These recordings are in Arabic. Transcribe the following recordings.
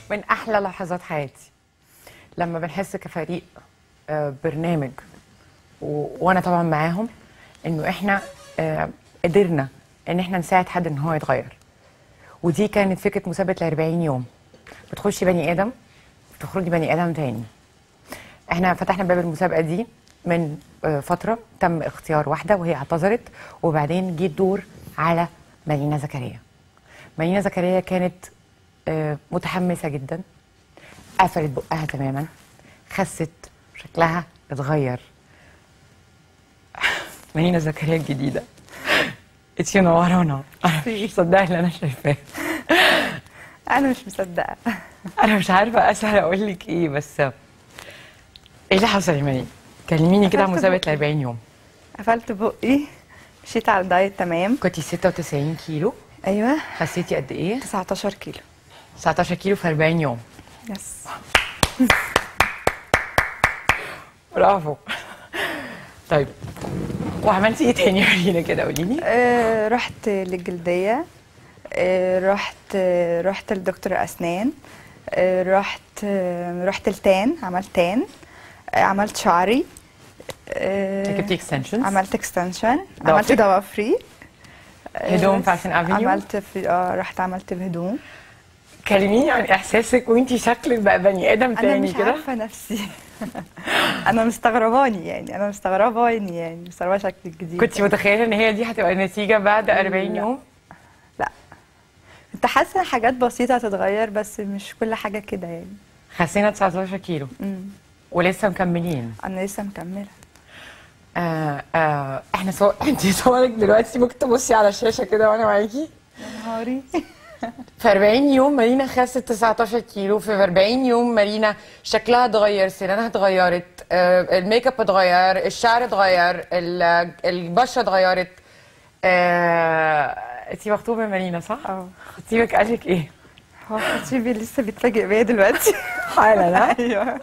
من احلى لحظات حياتي لما بنحس كفريق برنامج وانا طبعا معاهم انه احنا قدرنا ان احنا نساعد حد ان هو يتغير. ودي كانت فكره مسابقه ال 40 يوم. بتخشي بني ادم بتخرجي بني ادم تاني. احنا فتحنا باب المسابقه دي من فتره، تم اختيار واحده وهي اعتذرت، وبعدين جه الدور على مارينا زكريا. مارينا زكريا كانت متحمسه جدا، قفلت بقها تماما، خست، شكلها اتغير. مارينا زكريا الجديده انتي منورانا. انا مش مصدقه اللي انا شايفاه. انا مش مصدقه. انا مش عارفه اسهل اقول لك ايه، بس ايه اللي حصل يا مارينا؟ كلميني كده عن مسابقه ال 40 يوم. قفلت بقي، مشيت على الدايت تمام. كنتي 96 كيلو. ايوه. خسيتي قد ايه؟ 19 كيلو. 19 كيلو في 40 يوم. يس. برافو. طيب وعملتي ايه تاني يا مارينا كده قولي لي؟ رحت للجلديه، رحت لدكتور اسنان، رحت التان، عملت تان، عملت شعري، ركبتي اكستنشنز، عملت اكستنشن، عملت ضوافري، هدوم فاشن افنيو، عملت في رحت عملت بهدوم. كلميني عن احساسك وانتي شكلك بقى بني ادم تاني كده. انا مش عارفه نفسي. انا مستغرباني يعني مستغربه شكلي الجديد. كنتي متخيله ان هي دي هتبقى النتيجه بعد 40 يوم؟ لا، كنت حاسه حاجات بسيطه هتتغير بس مش كل حاجه كده يعني. خسينا 19 كيلو. ولسه مكملين. انا لسه مكمله. احنا انتي صورك دلوقتي ممكن تبصي على الشاشه كده وانا معاكي. يا نهاري. في 40 يوم مارينا خست 19 كيلو. في 40 يوم مارينا شكلها اتغير، سنانها اتغيرت، الميك اب اتغير، الشعر اتغير، البشره اتغيرت. انتي مخطوبه يا مارينا صح؟ اه. خطيبك قال لك ايه؟ هو خطيبي لسه بيتفاجئ بيا دلوقتي حالا. ايوه.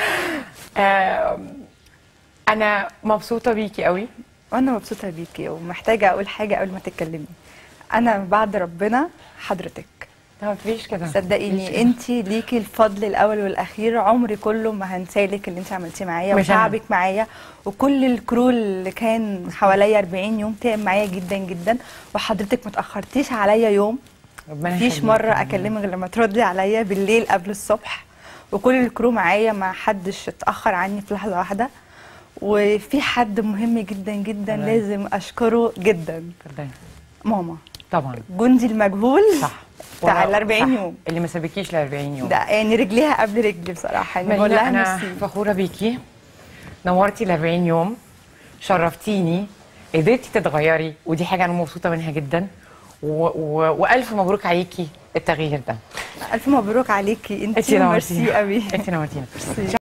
انا مبسوطه بيكي قوي. وانا مبسوطه بيكي، ومحتاجه اقول حاجه قبل ما تتكلمي. انا بعد ربنا حضرتك. ما تقوليش كده. صدقيني انت ليكي الفضل الاول والاخير، عمري كله ما هنسالك اللي انت عملتيه معايا وتعبك معايا، وكل الكرو اللي كان حواليا 40 يوم تعب معايا جدا جدا، وحضرتك ما تاخرتيش عليا يوم. مفيش مره اكلمك غير لما تردي عليا بالليل قبل الصبح، وكل الكرو معايا ما حدش اتاخر عني في لحظه واحده. وفي حد مهم جدا جدا لازم اشكره جدا. ماما طبعا، جندي المجهول صح بتاع ال 40 يوم اللي ما سابكيش ل 40 يوم. ده يعني رجليها قبل رجلي بصراحه. يعني بقول لها انا ميرسي. فخوره بيكي، نورتي ال 40 يوم، شرفتيني، قدرتي تتغيري، ودي حاجه انا مبسوطه منها جدا. والف مبروك عليكي التغيير ده. الف مبروك عليكي، انتي ميرسي قوي. انتي نورتينا.